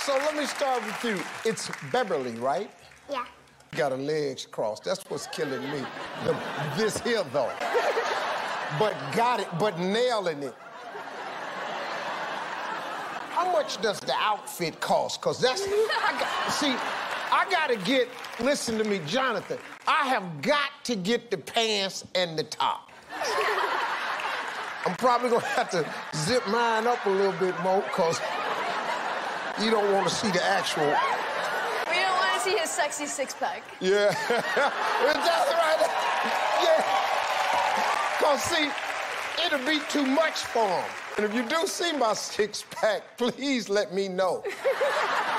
So let me start with you. It's Beverly, right? Yeah. You got her legs crossed. That's what's killing me. This here, though. But got it, but nailing it. How much does the outfit cost? Because that's, I gotta get, listen to me, Jonathan, I have got to get the pants and the top. I'm probably gonna have to zip mine up a little bit more, because you don't want to see the actual. We don't want to see his sexy six-pack. Yeah, that's right. Yeah, because see, it'll be too much for him. And if you do see my six-pack, please let me know.